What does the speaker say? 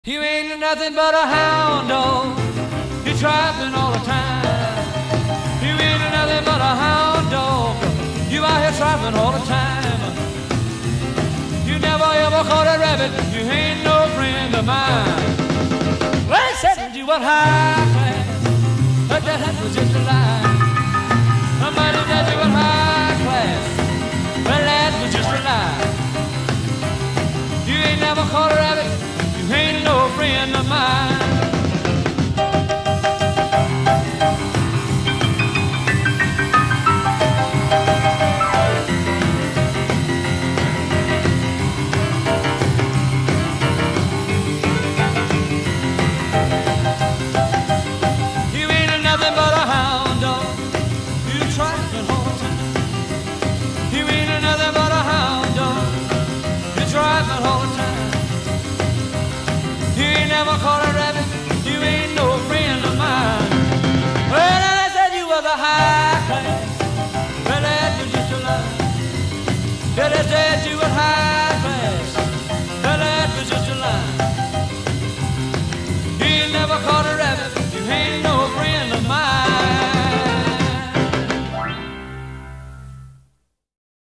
You ain't nothing but a hound dog. You're traveling all the time. You ain't nothing but a hound dog. You out here traveling all the time. You never ever caught a rabbit. You ain't no friend of mine. Well, they said you was high class, but that was just a lie. Somebody said you was high class, but that was just a lie. You ain't never caught a rabbit. You ain't no friend of mine. You ain't nothing but a hound dog. You traveling all the time. You ain't nothing but a hound dog. You traveling all the time. You ain't never caught a rabbit. You ain't no friend of mine. Well, I said you was a high